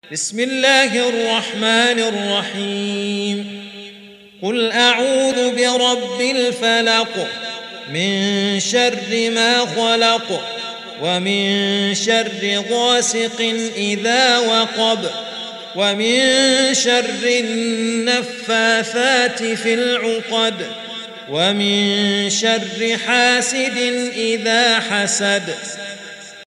بسم الله الرحمن الرحيم قل أعوذ برب الفلق من شر ما خلق ومن شر غاسق إذا وقب ومن شر النفاثات في العقد ومن شر حاسد إذا حسد